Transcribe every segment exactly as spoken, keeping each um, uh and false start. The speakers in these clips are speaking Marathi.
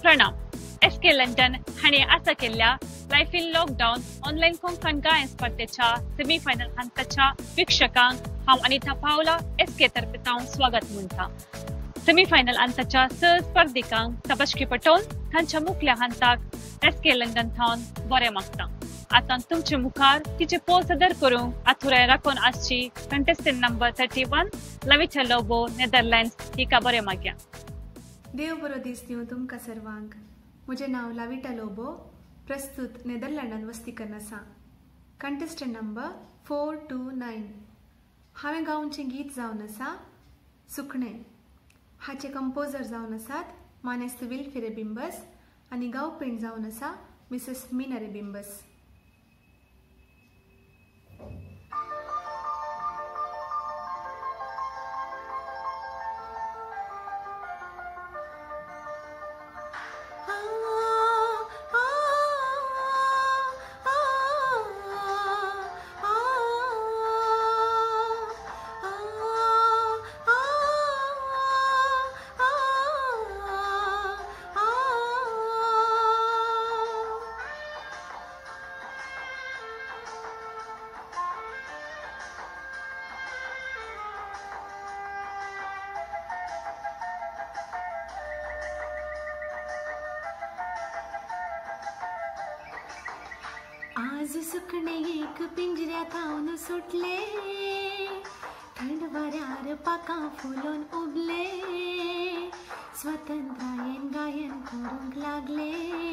प्रणाम. एस के लंडन हाणे आसा केल्ल्या life in lockdown online Konkan गायन स्पर्धेच्या सेमीफायनल हंताच्या वीक्षकांक हांव अनिता पावला एस के तर्फे तावन स्वागत म्हणटा. सेमीफायनल हंताच्या स स्पर्धिकांक तबश्की पटोवन तांच्या मुखल्या हंताक एस के लंडन थावन बरें मागता. आता तुमचे मुखार तिचे पोल सदर करूंक आथुराय राखून आसची contestant number thirty one Lavita Lobo Netherlands हिका बरें मागया. देव बरो दीस दिवं तुमकां सर्वांक. म्हजें नांव लाविटा लोबो, प्रस्तुत नेदरलँडांत वस्ती करन आसा. Contestant number four two nine. हांवें गावचें गीत जावन आसा सुकणें. हाचे कंपोजर जावन आसात मानेस्त विल्फी रेबिंबस आनी गावपेंट जावन आसा मिसेस मीना रेबिंबस. आज सुकणे एक पिंजऱ्यात हावन सुटले, थंड वाऱ्यार पाखां फुलोवन उबले, स्वतंत्रायेन गायन करूंक लागले,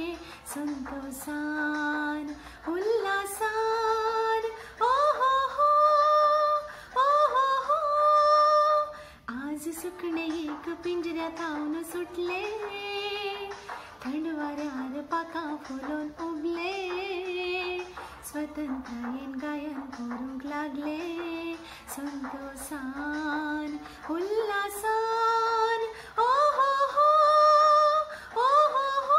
संतोषान उल्हासान. ओ हो हो ओ हो हो. आज सुकणे एक पिंजऱ्यात हावन सुटले, थंड वाऱ्यार पाखां फुलोवन उबले, स्वतंत्रायेन गायन करूंक लागले, संतोषान उल्हासान. ओ हो हो ओ हो हो.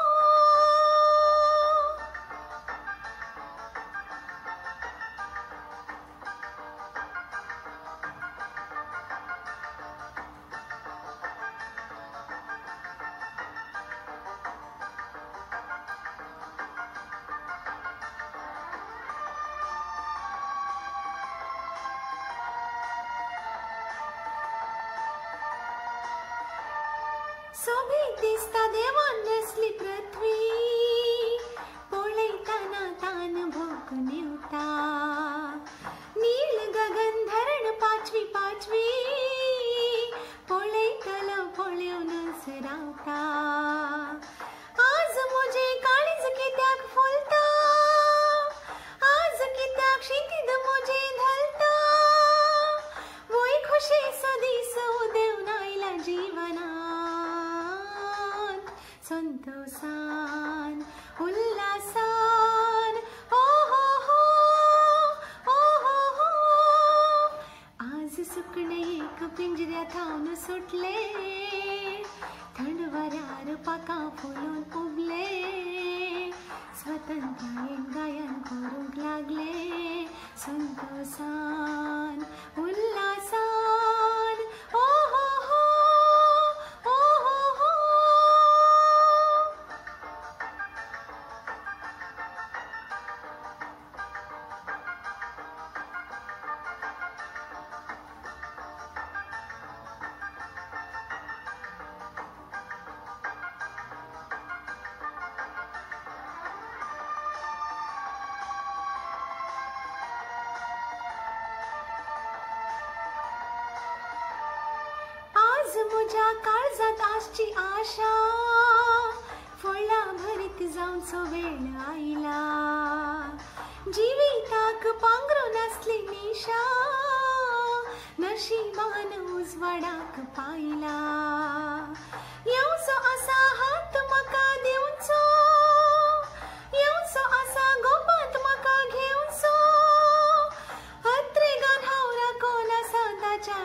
सोबीत दिसता देवान नसली पृथ्वी, पळयतना तान भोक निवता, नील गगन धरण पाचवी पाचवी, पळयतलो पळयोनच रावता. आज म्हजे काळीज कित्याक फुलता, आज कित्याक शीतीद म्हजे धलता, वय खुशेचो दीस उदेवन आयला जिवनांत, संतोषान उल्हासान. ओ हो हो ओ हो हो. आज सुकणे एक पिंजऱ्यात हावन सुटले, थंड वाऱ्यार पाखां फुलोवन उबले, स्वतंत्रायेन गायन करूंक लागले, संतोषान उल्हासान. ओ हो हो ओ हो हो. आज म्हज्या काळजांत आसची आशा, फळां भरीत जावचो वेळ आयला, जिविताक पांघरून आसली निशा, नशिबान उजवाडाक पायला. येवचो आसा हात म्हाका दिवचो, येवचो आसा गोपांत म्हाका घेवचो, हत्रेगान हांव राखोन आसा ताच्या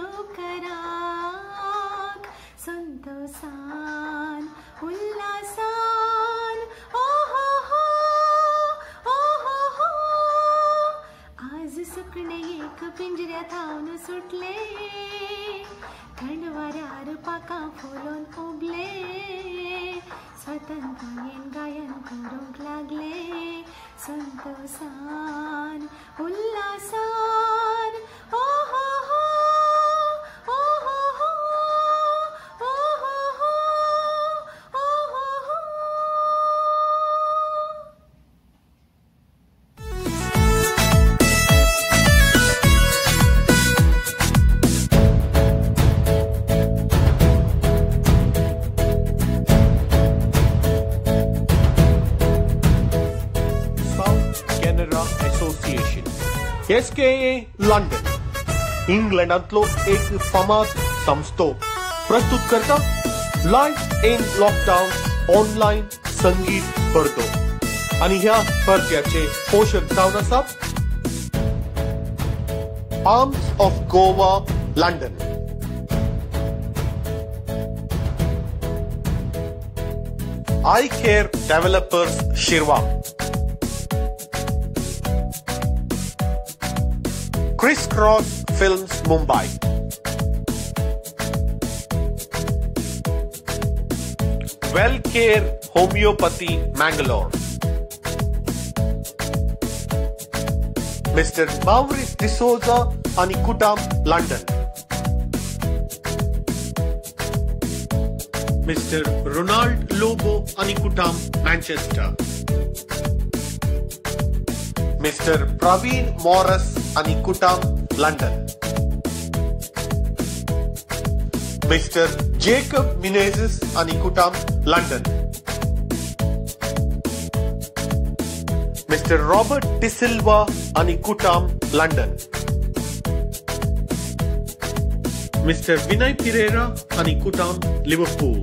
येवकाराक, संतोषान उल्हासान. ओ हो हो ओ हो हो. आज सुकणे एक पिंजऱ्यात हावन सुटले, थंड वाऱ्यार पाखां फुलोवन उबले, स्वतंत्रयेन गायन करूंक लागले संतोषान उल्हासान ओ हो हो ओ हो हो ओ हो हो ओ हो हो. Association S K A London इंग्लंडांतलो एक फामाद संस्थो प्रस्तुत करता लायफ इन लॉकडावन ऑनलाइन संगीत परतो आणि ह्या परत्याचे पोषक जावन आसात arms of Goa London, I care developers Shirva, Criss Cross Films Mumbai, Wellcare Homeopathy Mangalore, Mister Maurice D'Souza आणि Kutam London, Mister Ronald Lobo आणि Kutam Manchester, Mister Praveen Morris आणि Kutam London, Mister Jacob Menezes आणि Kutam London, Mister Robert De Silva आणि Kutam London, Mister Vinay Pereira आणि Kutam Liverpool,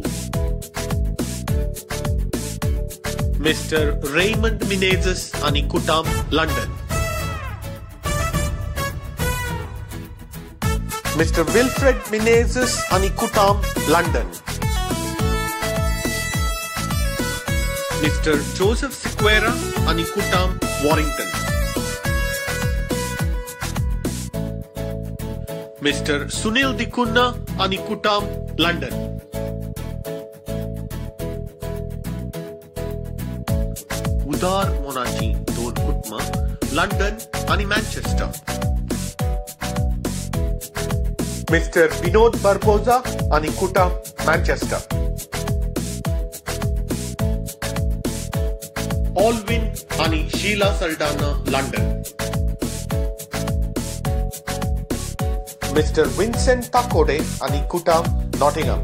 Mister Raymond Menezes आणि Kutam London, Mister Wilfred Menezes आणि Kutam London, Mister Joseph Sequeira आणि Kutam Warrington, Mister Sunil Dikunna आणि Kutam London, उदार मोनाची दोन कुटुंब लंडन आणि मॅन्चेस्टर, मिस्टर विनोद बरबोजा आणि कुटाम मॅन्चेस्टर, ऑलविन आणि Sheela Saldanha London, mister Vincent Takode आणि कुटाम Nottingham,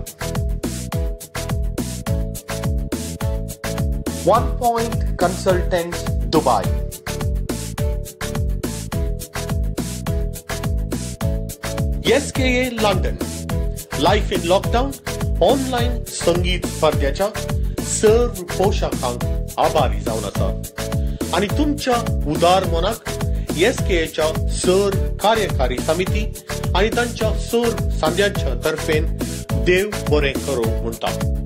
one point consultants Dubai, S K A London life in lockdown online संगीत स्पर्धेच्या सर्व पोषकांक आभारी जावन आसा आणि तुमच्या उदार मनाक एस के एच्या सर्व कार्यकारी समिती आणि तांच्या सर्व सांध्यांच्या तर्फेन देव बरें करूं म्हणटा.